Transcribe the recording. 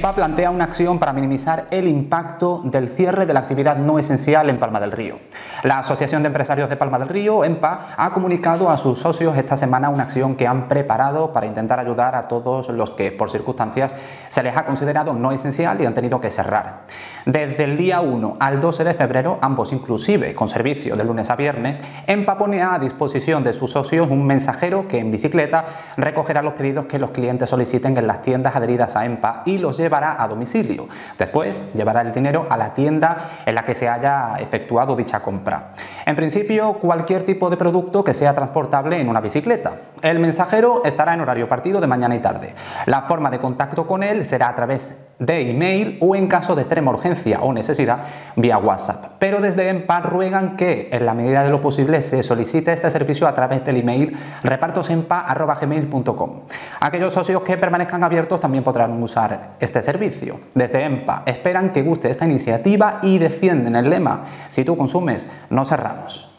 EMPA plantea una acción para minimizar el impacto del cierre de la actividad no esencial en Palma del Río. La Asociación de Empresarios de Palma del Río, EMPA, ha comunicado a sus socios esta semana una acción que han preparado para intentar ayudar a todos los que por circunstancias se les ha considerado no esencial y han tenido que cerrar. Desde el día 1 al 12 de febrero, ambos inclusive con servicio de lunes a viernes, EMPA pone a disposición de sus socios un mensajero que en bicicleta recogerá los pedidos que los clientes soliciten en las tiendas adheridas a EMPA y los llevará a domicilio. Después llevará el dinero a la tienda en la que se haya efectuado dicha compra. En principio, cualquier tipo de producto que sea transportable en una bicicleta. El mensajero estará en horario partido de mañana y tarde. La forma de contacto con él será a través de email o, en caso de extrema urgencia o necesidad, vía WhatsApp. Pero desde EMPA ruegan que, en la medida de lo posible, se solicite este servicio a través del email repartosempa@gmail.com. Aquellos socios que permanezcan abiertos también podrán usar este servicio. Desde EMPA esperan que guste esta iniciativa y defienden el lema: si tú consumes, no cerramos.